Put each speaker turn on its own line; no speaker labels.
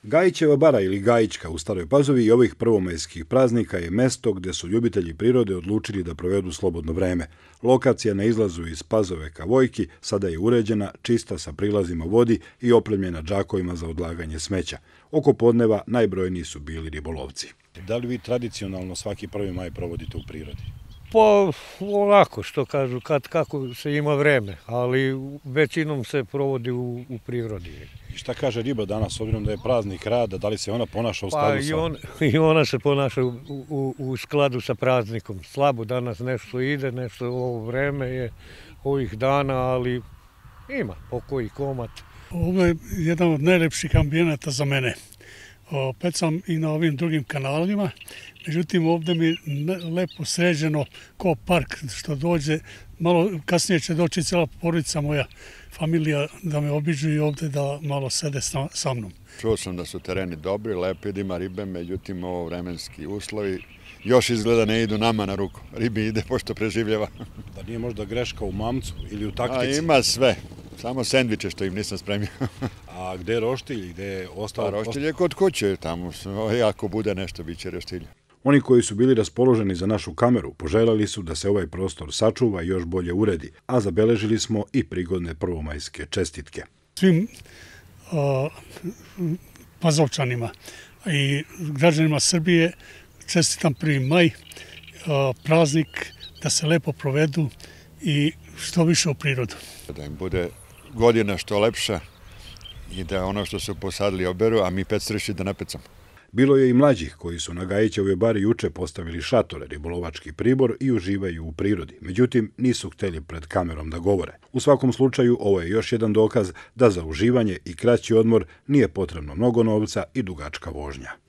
Gajićeva bara ili Gajićka u Staroj Pazovi i ovih prvomajskih praznika je mesto gde su ljubitelji prirode odlučili da provedu slobodno vreme. Lokacija na izlazu iz Pazove ka Vojki sada je uređena, čista sa prilazima vodi i opremljena džakovima za odlaganje smeća. Oko podneva najbrojniji su bili ribolovci. Da li vi tradicionalno svaki 1. maj provodite u prirodi?
Pa ovako, što kažu, kako se ima vreme, ali većinom se provodi u prirodi.
I šta kaže riba danas, obzirom da je praznik rada, da li se ona ponaša u skladu sa...
Pa i ona se ponaša u skladu sa praznikom. Slabo danas nešto ide, nešto ovo vreme je ovih dana, ali ima pokoji komad.
Ovo je jedan od najlepših ambijenata za mene. Opet sam i na ovim drugim kanalima, međutim ovdje mi je lepo sređeno kao park što dođe, malo kasnije će doći cijela porodica moja, familija da me obiđu i ovdje da malo sede sa mnom.
Čuo sam da su tereni dobri, lepo ima ribe, međutim ovo vremenski uslovi još izgleda ne idu nama na ruku. Ribi ide pošto preživljava.
Da nije možda greška u mamcu ili u taktici?
Ima sve. Samo sendviče što im nisam spremio.
A gde je roštilj? Gde je ostalo?
Roštilj je kod kuće tamo. Ako bude nešto, bit će roštilja.
Oni koji su bili raspoloženi za našu kameru poželjeli su da se ovaj prostor sačuva i još bolje uredi, a zabeležili smo i prigodne prvomajske čestitke.
Svim Pazovčanima i građanima Srbije čestitam 1. maj, praznik da se lepo provedu i što više u prirodu.
Da im bude godina što lepša i da ono što su posadili oberu, a mi pectriši da napecamo.
Bilo je i mlađih koji su na Gajićevoj bari juče postavili šatore, ribolovački pribor i uživaju u prirodi. Međutim, nisu hteli pred kamerom da govore. U svakom slučaju, ovo je još jedan dokaz da za uživanje i kraći odmor nije potrebno mnogo novca i dugačka vožnja.